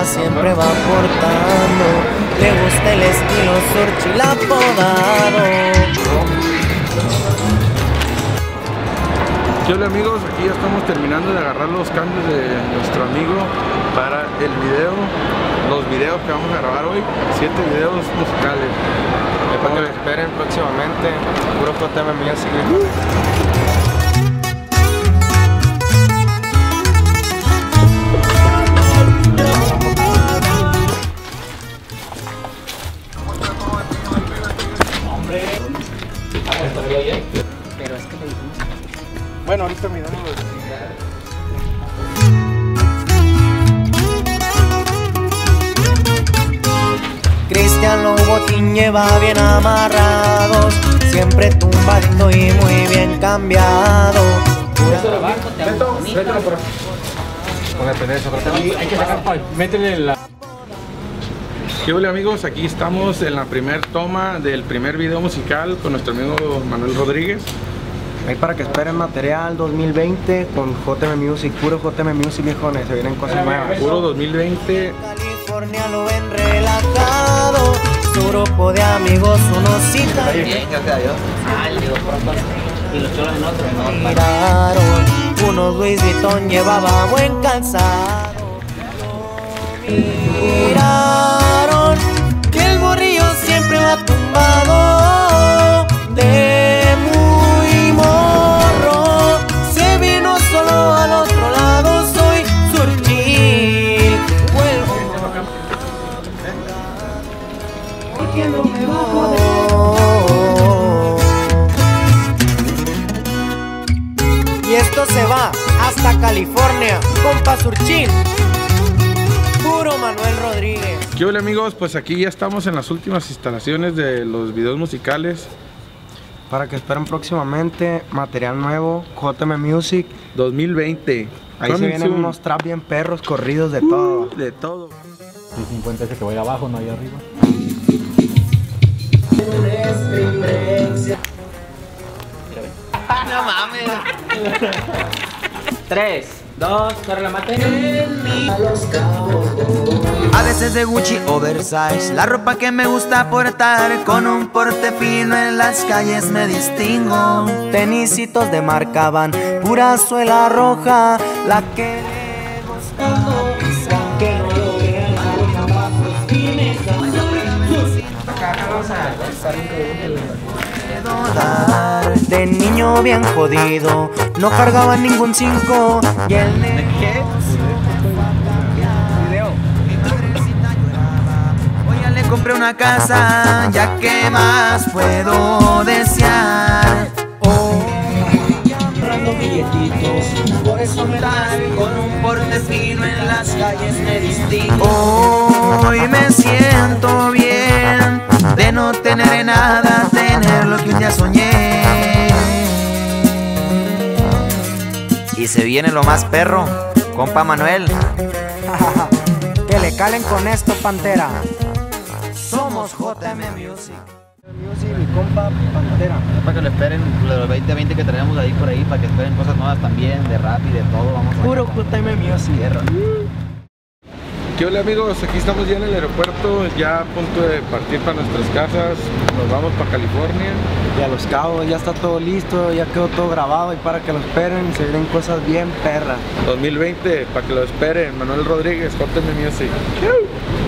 compa siempre va aportando. Le gusta el estilo Surchil apodado. ¿Qué hola amigos? Aquí ya estamos terminando de agarrar los cambios de nuestro amigo para el video, los videos que vamos a grabar hoy, 7 videos musicales. Para que lo esperen próximamente, puro JM Music. Pero es que le dijimos. Bueno, ahorita miramos. Cristian Lobotín lleva bien amarrados, siempre tumbadito y muy bien cambiado. Vételo por aquí. Póngate eso, hay que sacar, métele la... ¿Qué hola amigos? Aquí estamos en la primera toma del primer video musical con nuestro amigo Manuel Rodríguez. Ahí para que esperen material 2020 con JM Music, puro JM Music, viejones, se vienen cosas nuevas. Puro 2020. California lo ven relajado, su grupo de amigos unos citas. Bien, gracias a Dios. Y los cholos en otro, ¿no? Miraron, unos Louis Vuitton llevaba buen calzado. Miraron que el morrillo siempre va tumbado. De muy morro se vino solo al otro lado. Soy Surchil, vuelvo. Porque no me bajo de... Y esto se va hasta California, compa Surchil, puro Manuel Rodríguez. ¿Qué hola amigos? Pues aquí ya estamos en las últimas instalaciones de los videos musicales Para que esperen próximamente material nuevo, JM Music. 2020. Ahí se vienen unos trap bien perros, corridos de todo. De todo. El 50 ese que voy abajo, no ahí arriba. No mames. 3, 2, corre la mate. A veces de Gucci oversize, la ropa que me gusta portar. Con un porte fino en las calles me distingo. Tenisitos de marca Van, pura suela roja, la que le gusta. Que no lo vean jamás los fines. De niño bien jodido, no cargaba ningún 5. Y el nene Hoy ya le compré una casa, ya que más puedo desear. ahorrando billetitos, por eso me das. Con un porte fino en las calles me distingo. Hoy me siento bien de no tener nada, tener lo que un día soñé. Y se viene lo más perro, compa Manuel. Que le calen con esto, Pantera. Somos JM Music. Music y compa Pantera. Para que lo esperen los 2020 que traemos ahí por ahí, para que esperen cosas nuevas también, de rap y de todo. Vamos a Puro JM Music. ¿Qué hola amigos? Aquí estamos ya en el aeropuerto, ya a punto de partir para nuestras casas. Nos vamos para California. Y a Los Cabos ya está todo listo, ya quedó todo grabado. Y para que lo esperen, se vienen cosas bien perras. 2020, para que lo esperen. Manuel Rodríguez, JM Music. ¡Chau!